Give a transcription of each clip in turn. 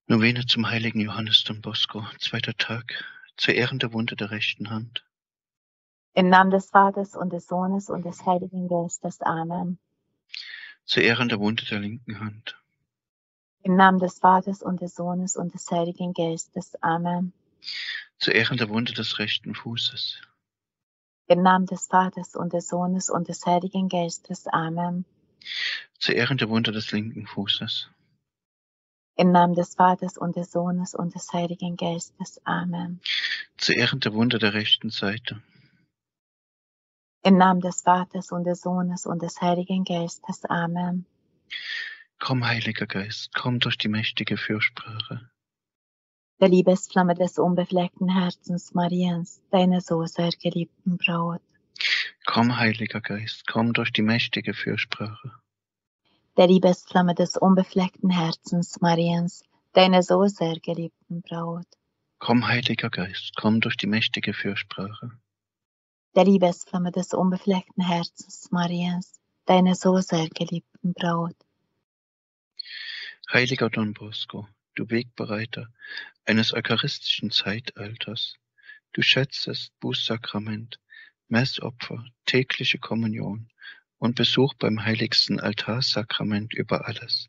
Novene zum heiligen Johannes Don Bosco, 2. Tag, zur Ehren der Wunde der rechten Hand. Im Namen des Vaters und des Sohnes und des Heiligen Geistes. Amen. Zur Ehren der Wunde der linken Hand. Im Namen des Vaters und des Sohnes und des Heiligen Geistes. Amen. Zur Ehren der Wunde des rechten Fußes. Im Namen des Vaters und des Sohnes und des Heiligen Geistes. Amen. Zur Ehren der Wunde des linken Fußes. Im Namen des Vaters und des Sohnes und des Heiligen Geistes. Amen. Zur Ehren der Wunde der rechten Seite. Im Namen des Vaters und des Sohnes und des Heiligen Geistes. Amen. Komm, Heiliger Geist, komm durch die mächtige Fürsprache. Der Liebesflamme des unbefleckten Herzens Mariens, deiner so sehr geliebten Braut. Komm, Heiliger Geist, komm durch die mächtige Fürsprache. Der Liebesflamme des unbefleckten Herzens Mariens, deiner so sehr geliebten Braut. Komm, Heiliger Geist, komm durch die mächtige Fürsprache. Der Liebesflamme des unbefleckten Herzens Mariens, deiner so sehr geliebten Braut. Heiliger Don Bosco, du Wegbereiter eines eucharistischen Zeitalters, du schätzest Bußsakrament, Messopfer, tägliche Kommunion und Besuch beim heiligsten Altarsakrament über alles.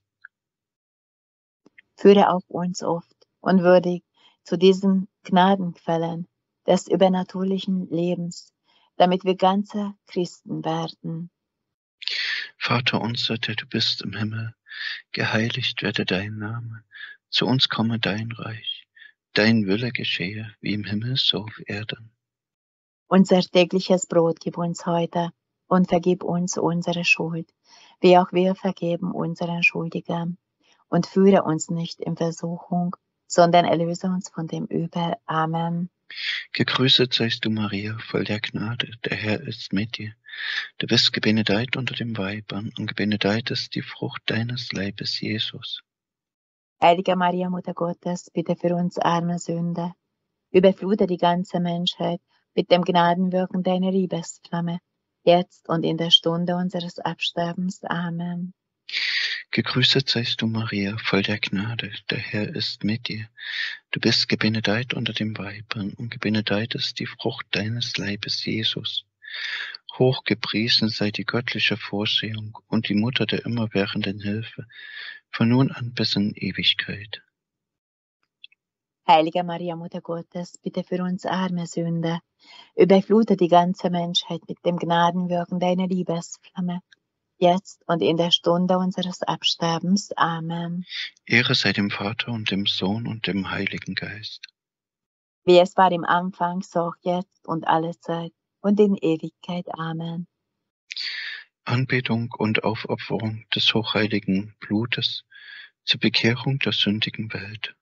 Führe auch uns oft und würdig zu diesen Gnadenquellen des übernatürlichen Lebens, damit wir ganze Christen werden. Vater unser, der du bist im Himmel, geheiligt werde dein Name, zu uns komme dein Reich, dein Wille geschehe, wie im Himmel so auf Erden. Unser tägliches Brot gib uns heute und vergib uns unsere Schuld, wie auch wir vergeben unseren Schuldigern. Und führe uns nicht in Versuchung, sondern erlöse uns von dem Übel. Amen. Gegrüßet seist du, Maria, voll der Gnade, der Herr ist mit dir. Du bist gebenedeit unter den Weibern und gebenedeit ist die Frucht deines Leibes, Jesus. Heilige Maria, Mutter Gottes, bitte für uns arme Sünder, überflute die ganze Menschheit mit dem Gnadenwirken deiner Liebesflamme, jetzt und in der Stunde unseres Absterbens. Amen. Gegrüßet seist du, Maria, voll der Gnade, der Herr ist mit dir. Du bist gebenedeit unter den Weibern und gebenedeit ist die Frucht deines Leibes, Jesus. Hochgepriesen sei die göttliche Vorsehung und die Mutter der immerwährenden Hilfe, von nun an bis in Ewigkeit. Heilige Maria, Mutter Gottes, bitte für uns arme Sünder, überflute die ganze Menschheit mit dem Gnadenwirken deiner Liebesflamme, jetzt und in der Stunde unseres Absterbens. Amen. Ehre sei dem Vater und dem Sohn und dem Heiligen Geist. Wie es war im Anfang, so auch jetzt und alle Zeit und in Ewigkeit. Amen. Anbetung und Aufopferung des hochheiligen Blutes zur Bekehrung der sündigen Welt.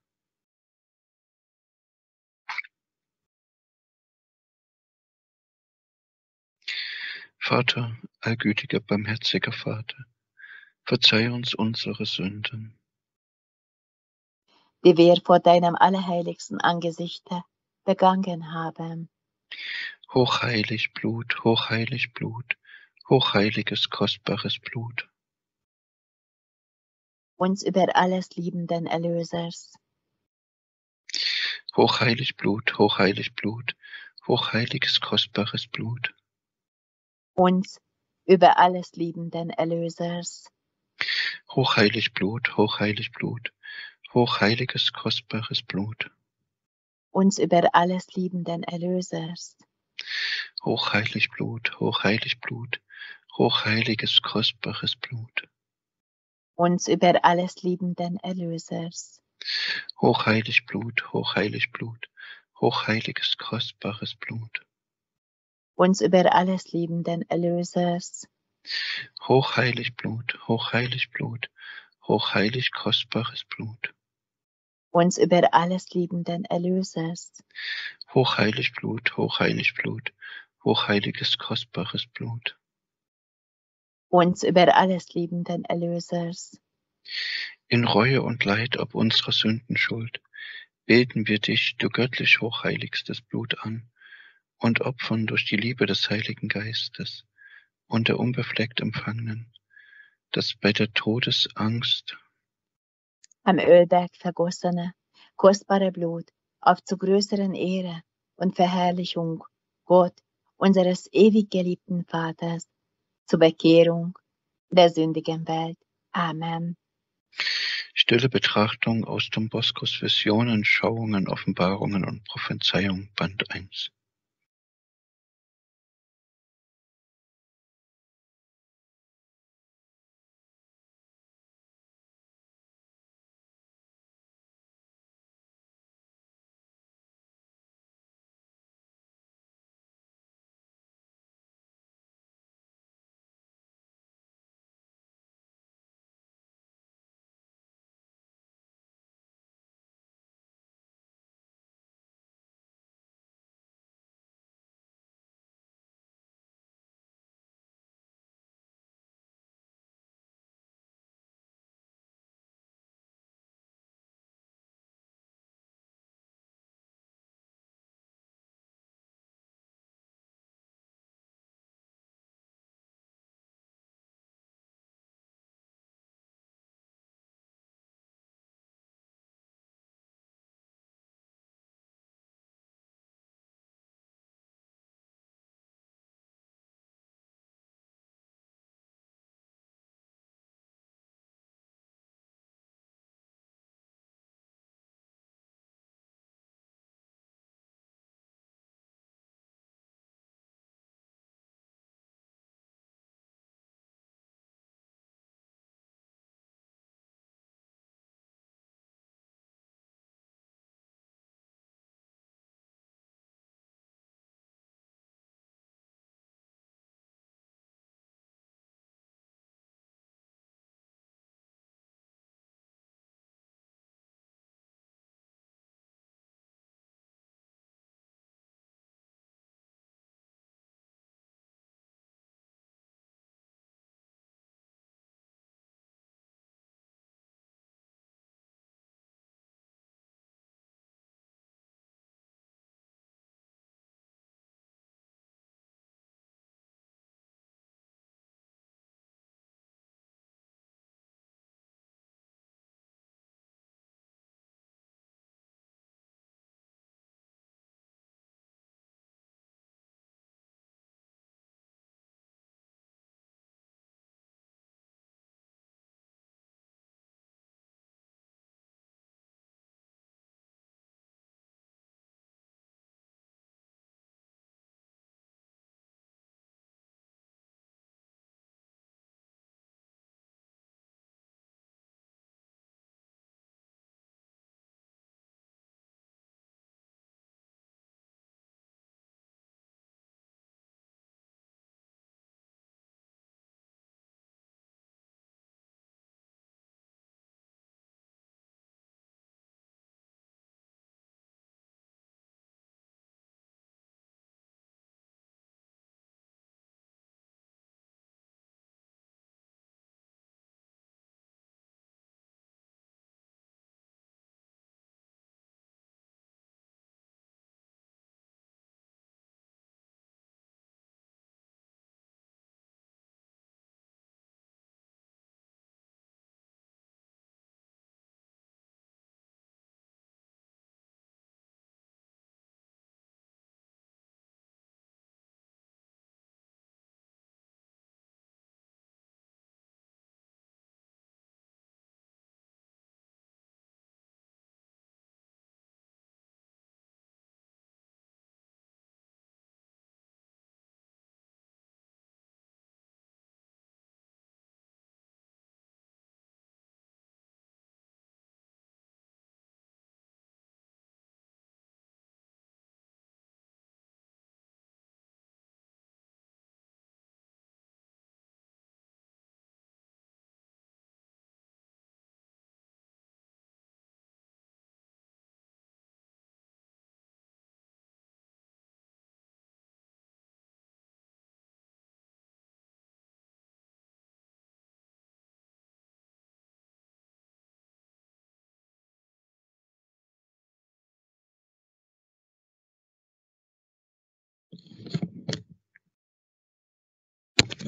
Vater, allgütiger, barmherziger Vater, verzeih uns unsere Sünden, Die wir vor deinem allerheiligsten Angesichte begangen haben. hochheilig Blut, hochheilig Blut, hochheiliges, kostbares Blut, Uns über alles liebenden Erlösers. hochheilig Blut, hochheilig Blut, hochheiliges, kostbares Blut, Uns über alles liebenden Erlösers. hochheilig Blut, hochheilig Blut, hochheiliges, kostbares Blut, Uns über alles liebenden Erlösers. hochheilig Blut, hochheilig Blut, hochheiliges, kostbares Blut, Uns über alles liebenden Erlösers. hochheilig Blut, hochheilig Blut, hochheiliges, kostbares Blut, Uns über alles liebenden Erlösers. hochheilig Blut, hochheilig Blut, hochheilig, kostbares Blut, Uns über alles liebenden Erlösers. hochheilig Blut, hochheilig Blut, hochheiliges, kostbares Blut, Uns über alles liebenden Erlösers. in Reue und Leid ob unserer Sünden schuld, beten wir dich, du göttlich hochheiligstes Blut an und opfern durch die Liebe des Heiligen Geistes und der unbefleckt Empfangenen, dass bei der Todesangst am Ölberg vergossene, kostbare Blut, auf zu größeren Ehre und Verherrlichung Gott, unseres ewig geliebten Vaters, zur Bekehrung der sündigen Welt. Amen. Stille Betrachtung aus Don Boscos Visionen, Schauungen, Offenbarungen und Prophezeiung, Band 1.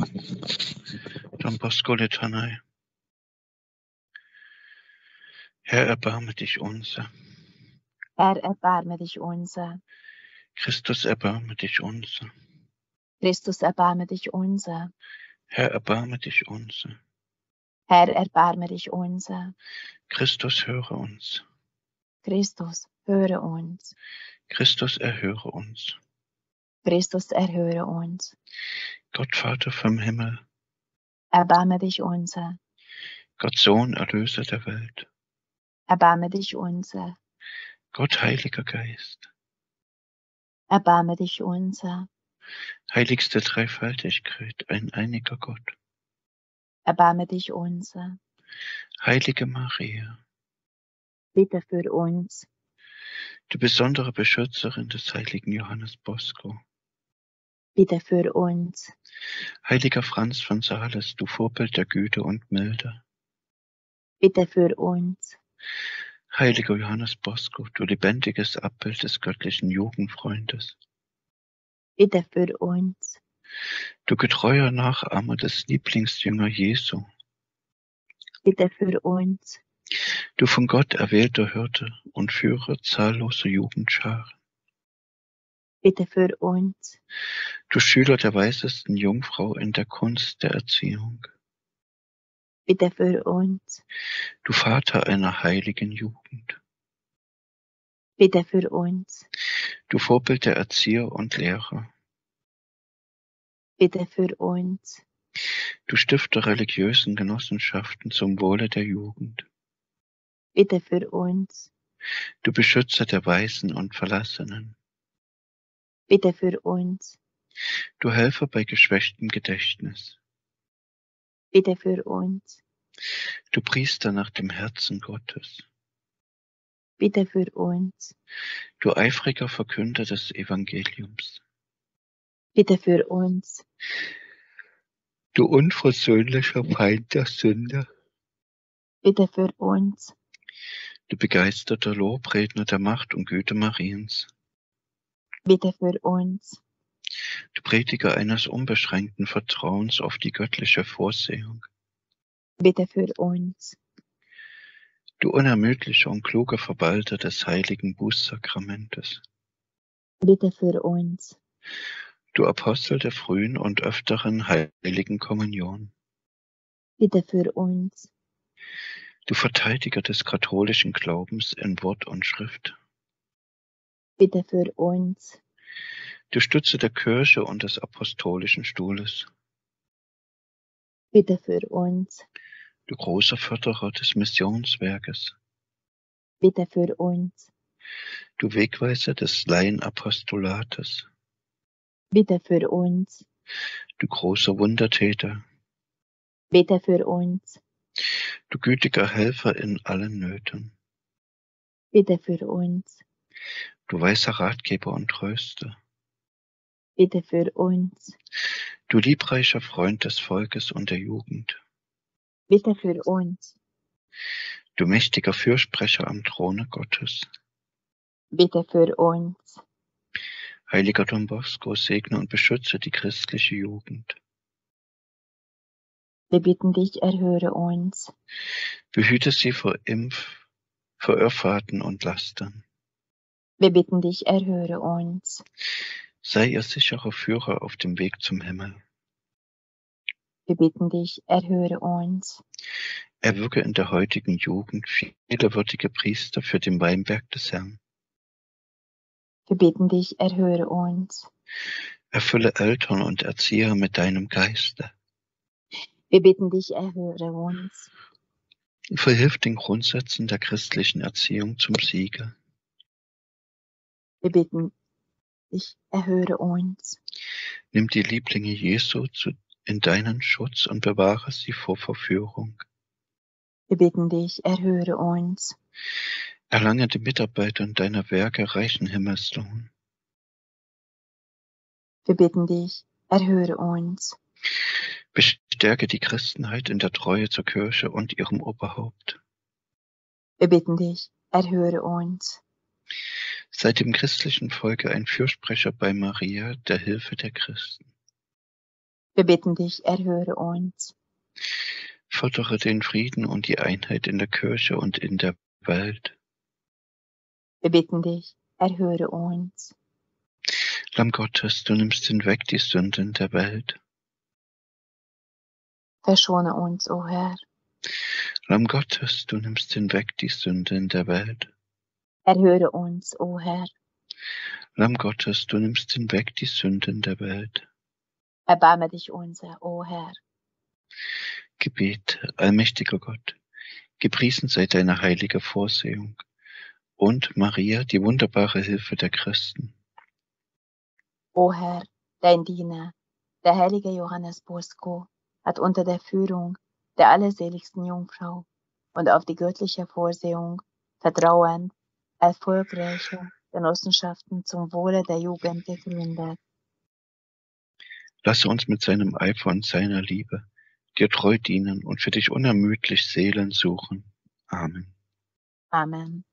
Don Bosco Litanei. Herr, erbarme dich unser. Herr, erbarme dich unser. Christus, erbarme dich unser. Christus, erbarme dich unser. Herr, erbarme dich unser. Herr, erbarme dich unser. Christus, höre uns. Christus, höre uns. Christus, erhöre uns. Christus, erhöre uns. Gott, Vater vom Himmel, Erbarme dich unser. Gott, Sohn, Erlöser der Welt, Erbarme dich unser. Gott, Heiliger Geist, Erbarme dich unser. heiligste Dreifaltigkeit, ein einiger Gott, Erbarme dich unser. heilige Maria, Bitte für uns. die besondere Beschützerin des heiligen Johannes Bosco, Bitte für uns. heiliger Franz von Sales, du Vorbild der Güte und Milde, Bitte für uns. heiliger Johannes Bosco, du lebendiges Abbild des göttlichen Jugendfreundes, Bitte für uns. du getreuer Nachahmer des Lieblingsjünger Jesu, Bitte für uns. du von Gott erwählter Hirte und Führer zahlloser Jugendscharen, Bitte für uns. du Schüler der weisesten Jungfrau in der Kunst der Erziehung, Bitte für uns. du Vater einer heiligen Jugend, Bitte für uns. du Vorbild der Erzieher und Lehrer, Bitte für uns. du Stifter religiösen Genossenschaften zum Wohle der Jugend, Bitte für uns. du Beschützer der Waisen und Verlassenen, Bitte für uns. du Helfer bei geschwächtem Gedächtnis, Bitte für uns. du Priester nach dem Herzen Gottes, Bitte für uns. du eifriger Verkünder des Evangeliums, Bitte für uns. du unversöhnlicher Feind der Sünde, Bitte für uns. du begeisterter Lobredner der Macht und Güte Mariens, Bitte für uns. du Prediger eines unbeschränkten Vertrauens auf die göttliche Vorsehung, Bitte für uns. du unermüdlicher und kluger Verwalter des heiligen Bußsakramentes, Bitte für uns. du Apostel der frühen und öfteren heiligen Kommunion, Bitte für uns. du Verteidiger des katholischen Glaubens in Wort und Schrift, Bitte für uns. du Stütze der Kirche und des apostolischen Stuhles, Bitte für uns. du großer Förderer des Missionswerkes, Bitte für uns. du Wegweiser des Laienapostolates, Bitte für uns. du großer Wundertäter, Bitte für uns. du gütiger Helfer in allen Nöten, Bitte für uns. du weiser Ratgeber und Tröster, Bitte für uns. du liebreicher Freund des Volkes und der Jugend, Bitte für uns. du mächtiger Fürsprecher am Throne Gottes, Bitte für uns. heiliger Don Bosco, segne und beschütze die christliche Jugend, Wir bitten dich, erhöre uns. behüte sie vor Irrfahrten und Lastern, Wir bitten dich, erhöre uns. sei ihr sicherer Führer auf dem Weg zum Himmel, Wir bitten dich, erhöre uns. erwirke in der heutigen Jugend viele würdige Priester für den Weinberg des Herrn, Wir bitten dich, erhöre uns. erfülle Eltern und Erzieher mit deinem Geiste, Wir bitten dich, erhöre uns. verhilf den Grundsätzen der christlichen Erziehung zum Siege, Wir bitten dich, erhöre uns. nimm die Lieblinge Jesu in deinen Schutz und bewahre sie vor Verführung, Wir bitten dich, erhöre uns. erlange den Mitarbeitern deiner Werke reichen Himmelslohn, Wir bitten dich, erhöre uns. bestärke die Christenheit in der Treue zur Kirche und ihrem Oberhaupt, Wir bitten dich, erhöre uns. sei dem christlichen Volke ein Fürsprecher bei Maria, der Hilfe der Christen, Wir bitten dich, erhöre uns. fördere den Frieden und die Einheit in der Kirche und in der Welt. Wir bitten dich, erhöre uns. Lamm Gottes, du nimmst hinweg die Sünden der Welt. Verschone uns, o Herr. Lamm Gottes, du nimmst hinweg die Sünden der Welt. Erhöre uns, o Herr. Lamm Gottes, du nimmst hinweg die Sünden der Welt. Erbarme dich unser, o Herr. Gebet, allmächtiger Gott, gepriesen sei deine heilige Vorsehung und Maria, die wunderbare Hilfe der Christen. O Herr, dein Diener, der heilige Johannes Bosco, hat unter der Führung der allerseligsten Jungfrau und auf die göttliche Vorsehung vertrauend erfolgreiche Genossenschaften zum Wohle der Jugend gegründet. Lasse uns mit seinem Eifer und seiner Liebe dir treu dienen und für dich unermüdlich Seelen suchen. Amen. Amen.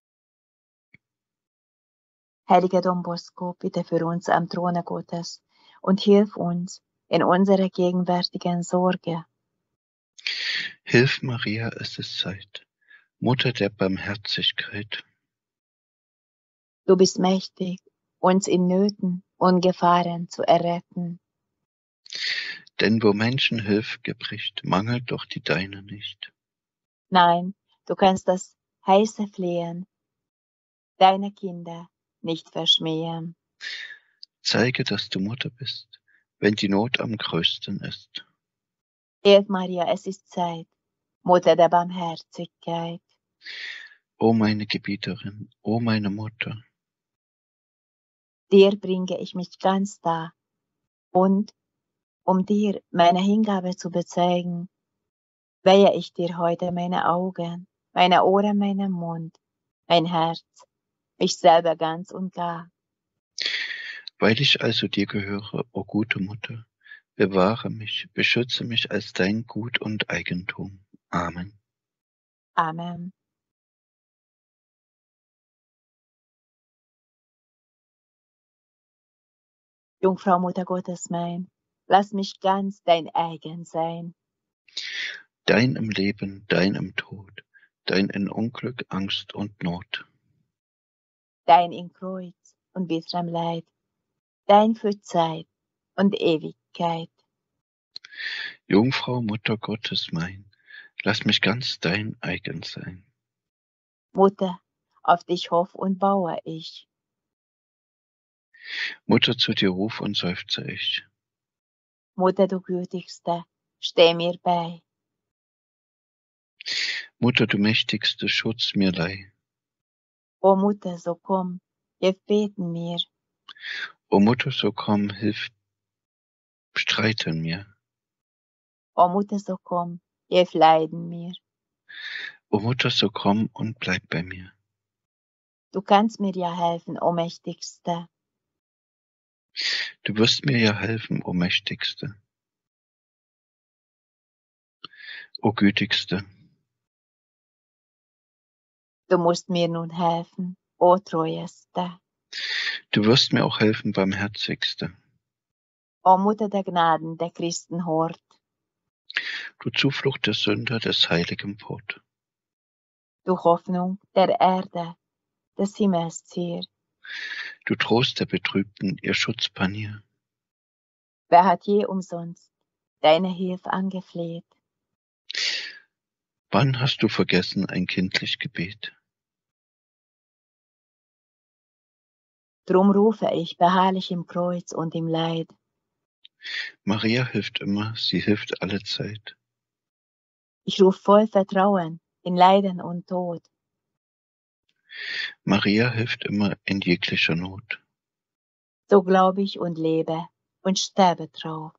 Heiliger Don Bosco, bitte für uns am Throne Gottes und hilf uns in unserer gegenwärtigen Sorge. Hilf Maria, es ist Zeit, Mutter der Barmherzigkeit. Du bist mächtig, uns in Nöten und Gefahren zu erretten. Denn wo Menschen Hilfe gebricht, mangelt doch die deine nicht. Nein, du kannst das heiße Flehen deiner Kinder nicht verschmähen. Zeige, dass du Mutter bist, wenn die Not am größten ist. Hilf Maria, es ist Zeit, Mutter der Barmherzigkeit. O meine Gebieterin, o meine Mutter, Dir bringe ich mich ganz dar und, um dir meine Hingabe zu bezeugen, weihe ich dir heute meine Augen, meine Ohren, meinen Mund, mein Herz, mich selber ganz und gar. weil ich also dir gehöre, o gute Mutter, bewahre mich, beschütze mich als dein Gut und Eigentum. Amen. Amen. Jungfrau Mutter Gottes mein, lass mich ganz dein eigen sein. Dein im Leben, dein im Tod, dein in Unglück, Angst und Not. Dein in Kreuz und bitterem Leid, dein für Zeit und Ewigkeit. Jungfrau, Mutter Gottes mein, lass mich ganz dein eigen sein. Mutter, auf dich hoff und baue ich. Mutter, zu dir ruf und seufze ich. Mutter, du Gütigste, steh mir bei. Mutter, du mächtigste, Schutz mir leih. O Mutter, so komm, hilf beten mir. O Mutter, so komm, hilf streiten mir. O Mutter, so komm, hilf leiden mir. O Mutter, so komm und bleib bei mir. Du kannst mir ja helfen, o Mächtigste. Du wirst mir ja helfen, o Mächtigste, o Gütigste. Du musst mir nun helfen, o Treueste. Du wirst mir auch helfen, Barmherzigste. O Mutter der Gnaden, der Christen Hort. Du Zuflucht der Sünder, des heiligen Port. Du Hoffnung der Erde, des Himmels Zier. Du Trost der Betrübten, ihr Schutzpanier. Wer hat je umsonst deine Hilfe angefleht? Wann hast du vergessen ein kindlich Gebet? Drum rufe ich beharrlich im Kreuz und im Leid. Maria hilft immer, sie hilft alle Zeit. Ich ruf voll Vertrauen in Leiden und Tod. Maria hilft immer in jeglicher Not. So glaub ich und lebe und sterbe drauf.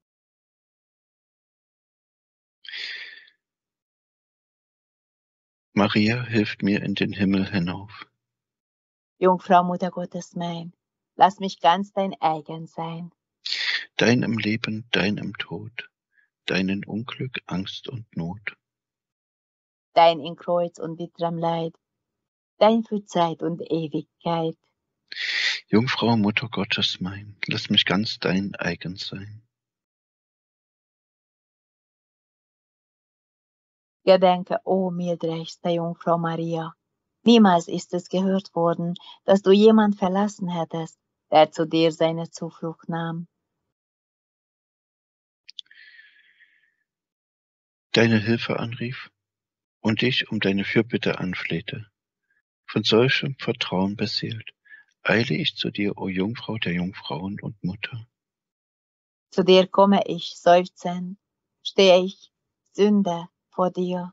Maria hilft mir in den Himmel hinauf. Jungfrau Mutter Gottes mein, lass mich ganz dein eigen sein. Dein im Leben, dein im Tod, dein in Unglück, Angst und Not. Dein in Kreuz und bitterem Leid, dein für Zeit und Ewigkeit. Jungfrau, Mutter Gottes mein, lass mich ganz dein eigen sein. Gedenke, o mildreichste Jungfrau Maria, niemals ist es gehört worden, dass du jemand verlassen hättest, der zu dir seine Zuflucht nahm. Deine Hilfe anrief und dich um deine Fürbitte anflehte. Von solchem Vertrauen beseelt, eile ich zu dir, o Jungfrau der Jungfrauen und Mutter. Zu dir komme ich, seufzend, stehe ich, Sünder, vor dir.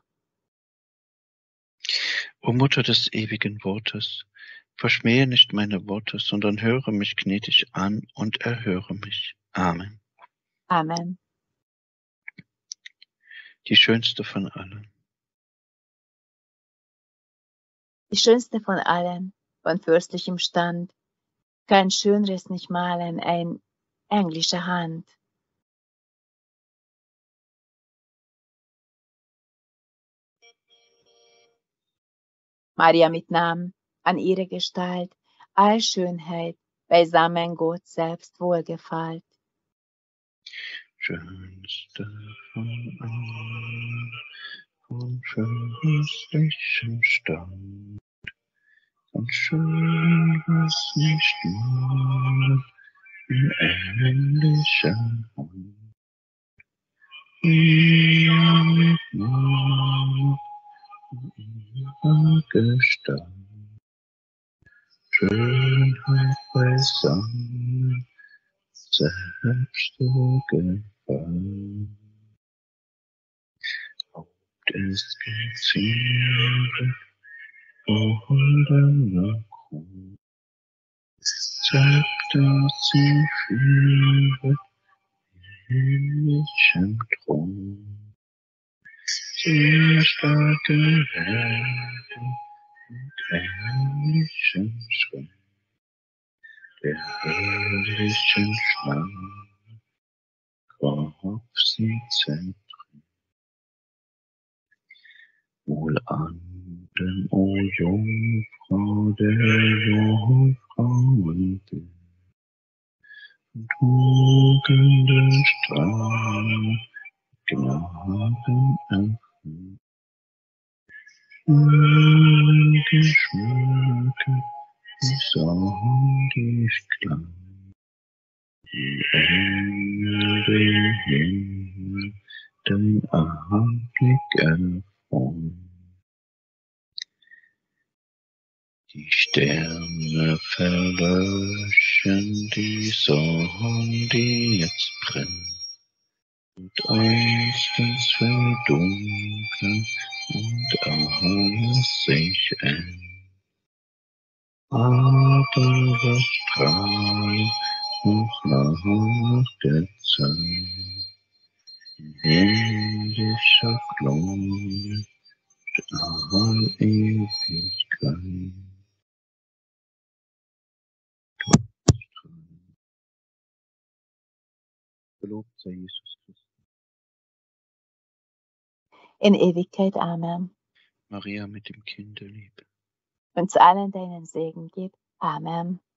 O Mutter des ewigen Wortes, verschmähe nicht meine Worte, sondern höre mich gnädig an und erhöre mich. Amen. Amen. Die schönste von allen. Die schönste von allen, von fürstlichem Stand, kein schöneres nicht malen, ein englische Hand. Maria mit Namen, an ihre Gestalt, all Schönheit, beisammen Gott selbst wohlgefällt. Schönste von allen, von fürstlichem Stand, und schön was nicht nur in ähnlicher Hand. Ihr mit Namen ihrer Gestalt, Schönheit beisammen, selbst wohlgefallen. Haupt ist geziert, goldener Krone, Zepter sie führet, himmlischen Thron. Sehr starke Herde mit ähnlichem Schritt, der herrlichen Schlange, Kopf sie zertritt. Wohlan, o Jungfrau der Jungfrauen, Tugenden Strahl, Gnaden erfüllt, geschmückt, sonnig klang, die Engel den Himmel, dein Anblick erfreut. Die Sterne verlöschen, die Sonne, die jetzt brennt, und einstens verdunkeln und alles sich engt. Aber das strahlt noch nach der Zeit, himmlischer Glanz, all Ewigkeit. Gelobt sei Jesus Christus. In Ewigkeit. Amen. Maria mit dem Kinde lieb. Und zu allen deinen Segen gib. Amen.